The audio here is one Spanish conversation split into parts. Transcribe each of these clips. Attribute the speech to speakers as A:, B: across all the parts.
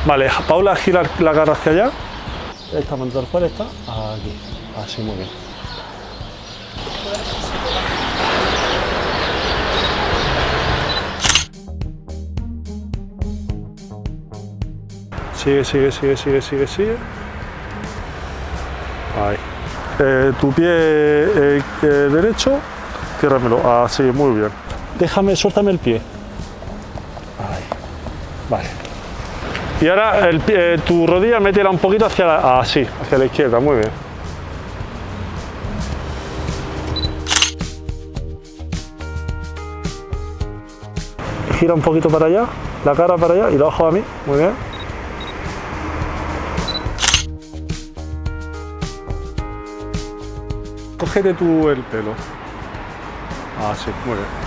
A: Vale, Paula, gira la cara hacia allá. Esta mano del cual está aquí. Así, muy bien. Sigue. Ahí. Tu pie derecho, ciérramelo. Así, muy bien. Suéltame el pie. Ahí. Vale. Y ahora tu rodilla métela un poquito hacia la izquierda, muy bien. Gira un poquito para allá, la cara para allá y los ojos a mí, muy bien. Cógete tú el pelo. Así, muy bien.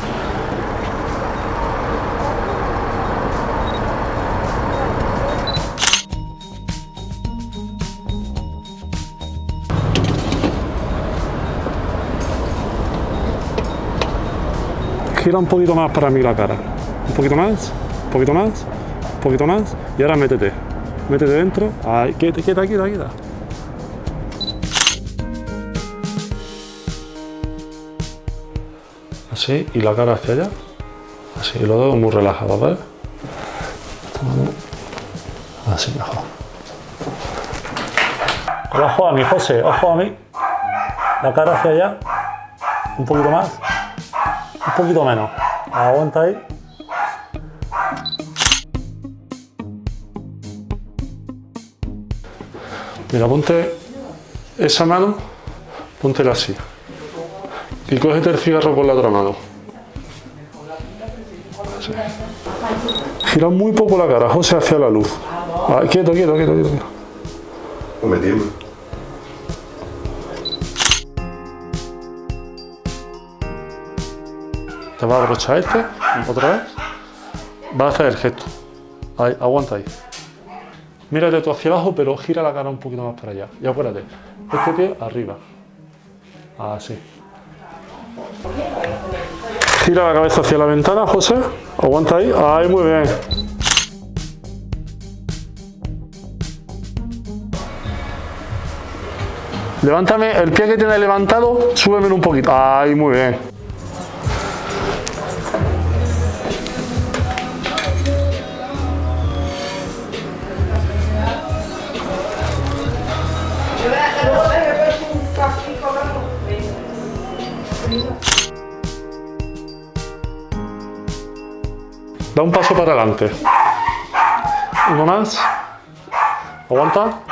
A: Gira un poquito más para mí la cara. Un poquito más. Y ahora métete. Métete dentro. Ahí, quieta. Así, y la cara hacia allá. Así, y los dedos muy relajados, ¿vale? Así mejor. Ojo a mí, José, ojo a mí. La cara hacia allá. Un poquito más. Un poquito menos. Aguanta ahí. Mira, ponte esa mano, póntela así. Y cógete el cigarro con la otra mano. Así. Gira muy poco la cara, José, hacia la luz. Ah, quieto.
B: No me tiembla.
A: Te vas a abrochar otra vez. Vas a hacer el gesto. Ahí, aguanta ahí. Mírate tú hacia abajo, pero gira la cara un poquito más para allá. Y acuérdate, este pie arriba. Así. Gira la cabeza hacia la ventana, José. Aguanta ahí. Ahí, muy bien. Levántame el pie que tienes levantado, súbemelo un poquito. Ahí, muy bien. Da un paso para adelante. Uno más. Aguanta.